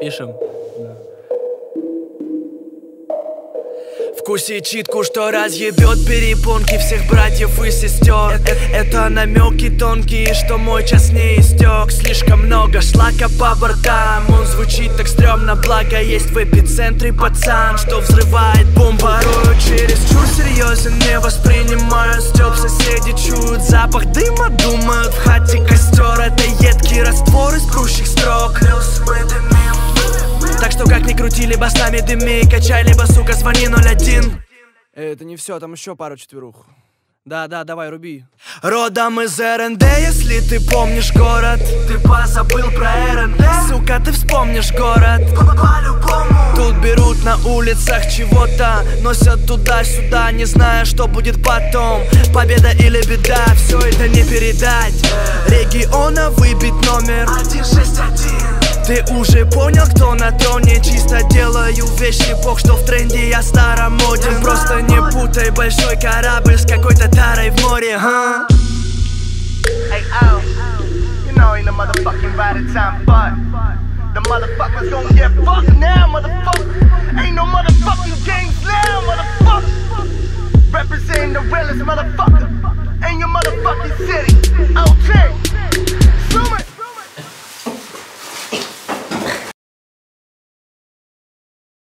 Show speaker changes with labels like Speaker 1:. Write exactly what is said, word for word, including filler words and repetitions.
Speaker 1: Пишем. Вкуси читку, что разъебет перепонки всех братьев и сестер. Это, это намеки тонкие, что мой час не истек. Слишком много шлака по бортам. Он звучит так стрёмно, благо есть в эпицентре пацан, что взрывает бомбу. Порою чересчур серьезен, не воспринимаю стёб. Соседи чуют запах дыма, думают в хате костер. Это едкий раствор из прущих строк. Плюс мы дымим. Так что как ни крути, либо с нами дыми, качай, либо, сука, звони ноль один.
Speaker 2: Это не все, там еще пару четверух. Да, да, давай, руби.
Speaker 1: Родом из эр эн дэ, если ты помнишь город. Ты позабыл про эр эн дэ? Сука, ты вспомнишь город. По-любому. Тут берут на улицах чего-то, носят туда-сюда, не зная, что будет потом. Победа или беда, все это не передать. Региона выбить номер один шесть один. Ты уже понял, кто на троне? Чисто делаю вещи, бог, что в тренде, я старомоден. Просто не путай большой корабль с какой-то тарой в море, ха?
Speaker 3: Hey, oh, you know ain't no motherfucking right at time, but the motherfuckers gon' get fucked now, motherfucker. Ain't no motherfucking games now, motherfucker. Representing the realest motherfucker.